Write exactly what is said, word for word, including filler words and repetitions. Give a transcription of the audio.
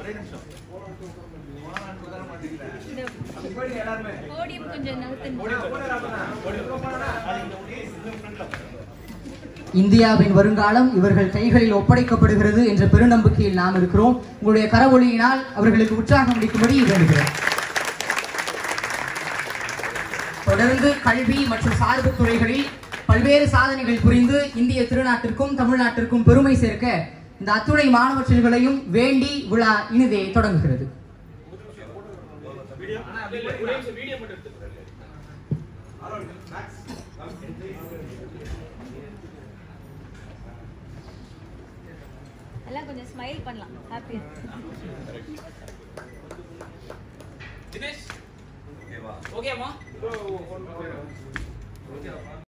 இந்தியாவின் வருங்காலம் இவர்கள் கைகளில் ஒப்படைக்கப்படுகிறது என்ற பெருநம்பிக்கையில் நாம் இருக்கிறோம். உங்களுடைய கரவொலியினால் அவர்களுக்கு உற்சாகம் அளிக்கும்படி வேண்டுகிறோம். தொடர்ந்து கல்வி மற்றும் சார்பு துறைகளில் பல்வேறு சாதனைகள் புரிந்து இந்திய திருநாட்டிற்கும் தமிழ்நாட்டிற்கும் பெருமை சேர்க்க இந்த அத்துணை மாணவ செல்வங்களையும் வேண்டி விழா இனிதே தொடங்குகிறது. எல்லாம் கொஞ்சம் ஸ்மைல் பண்ணலாம். ஹாப்பியா தினேஷ் ஓகேமா?